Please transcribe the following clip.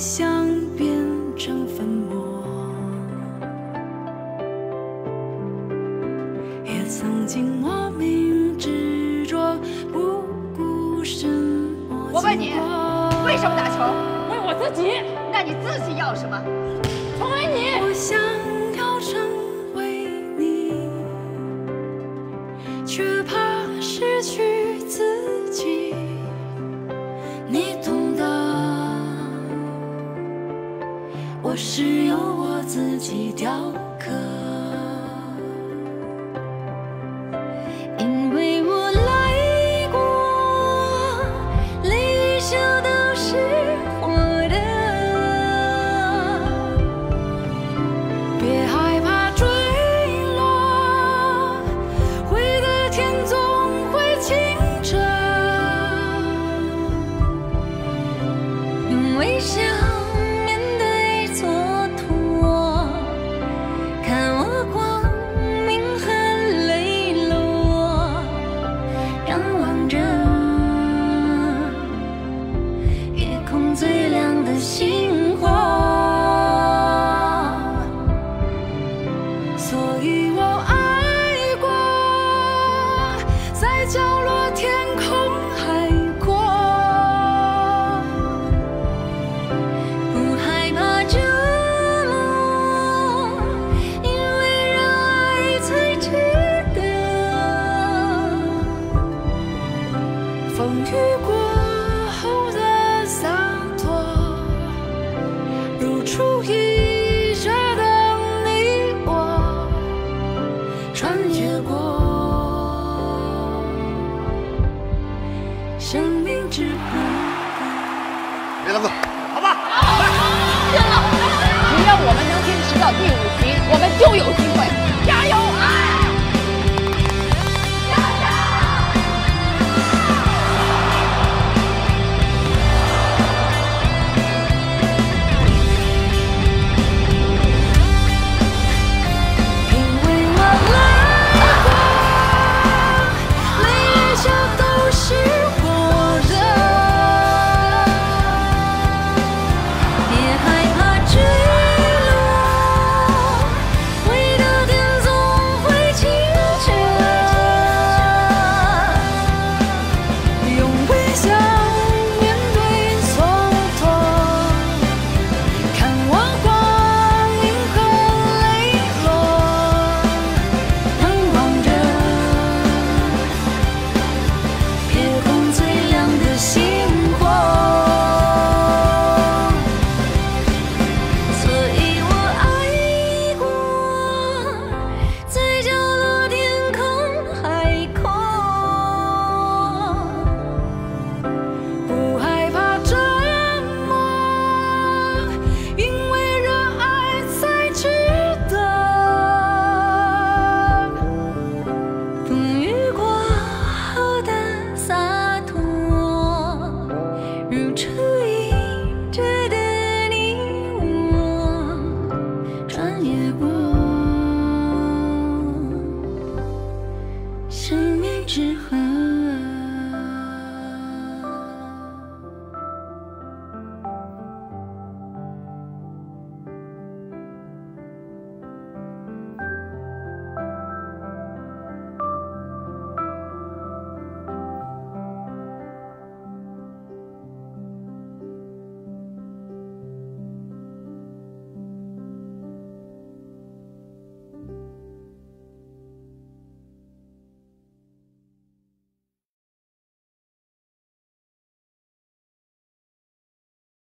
想变成粉末，也曾经莫名执着，不顾什么。 我问你，为什么打球？ 为我自己。 那你自己要什么？ 成为你。 我想要成为你，却怕失去自己。你懂得，我是由我自己雕刻，因为我来过，泪与笑都是活的，别害怕坠落，会的天总会清澈，用微笑面对蹉跎，看我光明和泪落，仰望着夜空最亮的星火，所以我爱过，在角落天空海阔，不害怕折磨，因为热爱才值得。风雨过后的洒脱，如出一辙的你我，穿越过生命之河。 别耽搁， 好吧，好吧，天了！只要我们能坚持到第5集，我们就有机会。